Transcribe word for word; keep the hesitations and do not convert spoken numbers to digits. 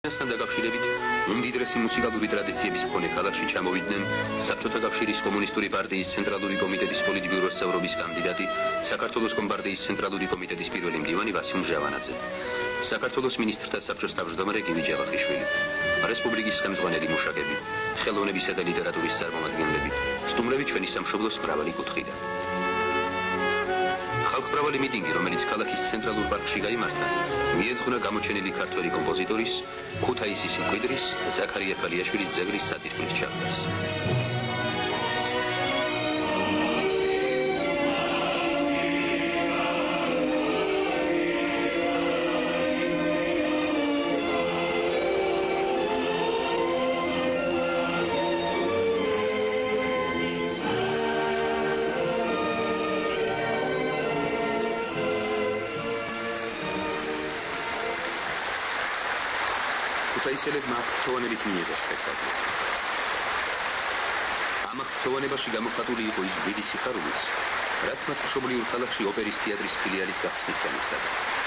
ასთან დაკავშირებით უმდიდრესი მუსიკალური ტრადიციების მქონე ქალაქში ჩამოვიდნენ საბჭოთა კავშირის კომუნისტური პარტიის ცენტრალური კომიტეტის პოლიტბიუროს წევრობის კანდიდატი, საქართველოს კომპარტიის ცენტრალური კომიტეტის პირველი მდივანი ვასილ ჟავანაძე, საქართველოს მინისტრთა საბჭოს თავმჯდომარე გივი ჯავახიშვილი, რესპუბლიკის ხელმძღვანელი მუშაკები, ხელოვნებისა და ლიტერატურის წარმომადგენლები, სტუმრები ჩვენი სამშობლოს მრავალი კუთხიდან. ხალხმრავალი მიტინგი, რომელიც ქალაქის ცენტრალურ პარკში გაიმართა, მიეძღვნა გამოჩენილი ქართველი კომპოზიტორის, ქუთაისის მკვიდრის, ზაქარია ფალიაშვილის ძეგლის საწირფლის ჩაყრას. ქუთაისელებმა ხტოვანებით მიიღეს სპექტაკლი. ამ ხტოვანებაში გამოხატული იყო ის დიდი სიხარულიც, რაც მათ მშობლიურ ქალაქში ოპერის თეატრის ფილიალის გახსნით განიცადეს.